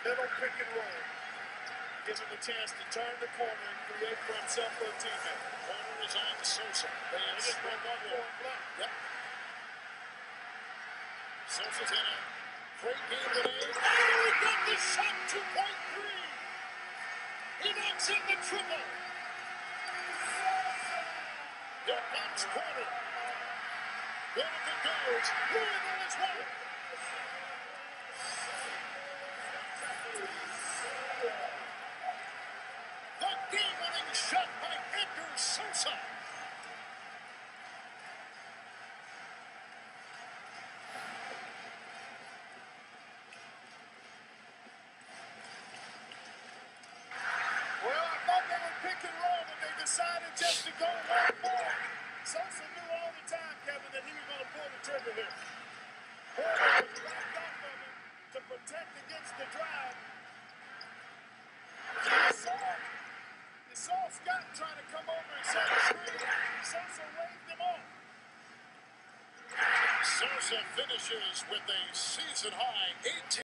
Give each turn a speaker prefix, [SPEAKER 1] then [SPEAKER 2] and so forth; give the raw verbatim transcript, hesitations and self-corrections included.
[SPEAKER 1] Middle pick and roll. Gives him a chance to turn the corner and create for himself or a teammate.
[SPEAKER 2] Corner is on Sosa. They have spread one more. Yep. Sosa's in a great game today. Oh, he got the shot, two point three. He knocks in the triple. Here comes Porter. One of the goals. Louisville is one. The game-winning shot by Edgar Sosa.
[SPEAKER 1] Well, I thought they would pick and roll, but they decided just to go one more. Sosa knew all the time, Kevin, that he was going to pull the trigger here. Porter was locked off of him to protect against the drive. You saw, you saw Scott trying to come over and set the screen. Sosa waved him off.
[SPEAKER 2] Sosa finishes with a season-high eighteen.